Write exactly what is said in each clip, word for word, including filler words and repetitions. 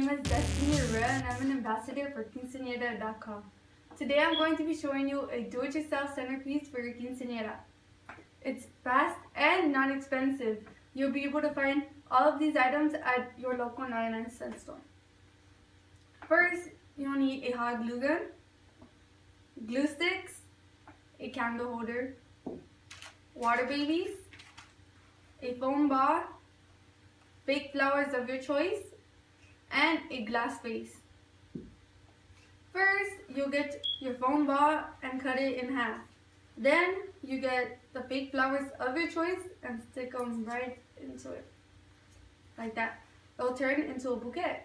name is Destiny Rivera and I'm an ambassador for quinceañera dot com. Today I'm going to be showing you a do-it-yourself centerpiece for your quinceañera. It's fast and not expensive. You'll be able to find all of these items at your local ninety-nine cent store. First, you'll need a hot glue gun, glue sticks, a candle holder, water babies, a foam ball, fake flowers of your choice, and a glass vase. First, you'll get your foam ball and cut it in half. Then, you get the fake flowers of your choice and stick them right into it. Like that. They'll turn into a bouquet.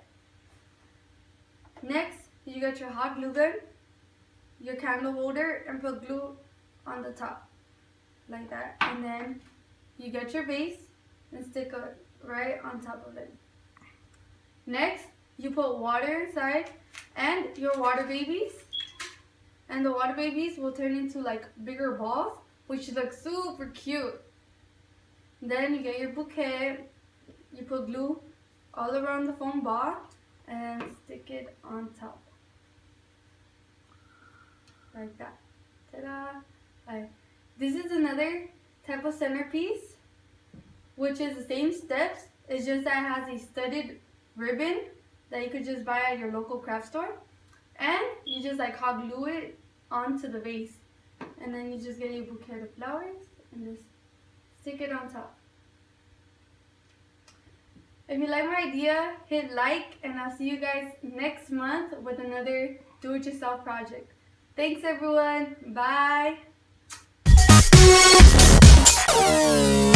Next, you get your hot glue gun, your candle holder, and put glue on the top. Like that. And then, you get your vase and stick it right on top of it. Next, you put water inside and your water babies. And the water babies will turn into like bigger balls, which look super cute. Then you get your bouquet, you put glue all around the foam ball and stick it on top. Like that. Ta-da! Right. This is another type of centerpiece, which is the same steps. It's just that it has a studded ribbon that you could just buy at your local craft store. And you just like hot glue it onto the vase. And then you just get a bouquet of flowers and just stick it on top. If you like my idea, hit like, and I'll see you guys next month with another do-it-yourself project. Thanks everyone. Bye.